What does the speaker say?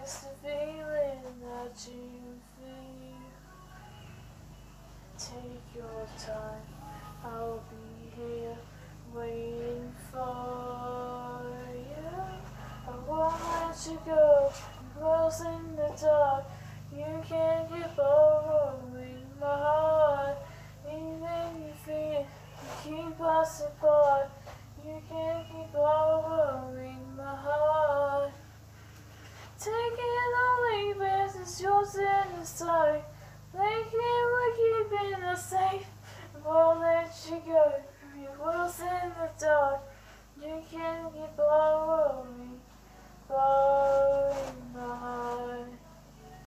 It's the feeling that you feel. Take your time, I'll be here waiting for you. I won't let you go, close in the dark. You can't keep borrowing my heart. Even if you keep us apart, you can't keep borrowing my heart. Take it or leave it, it's yours in the sight. Take it or keep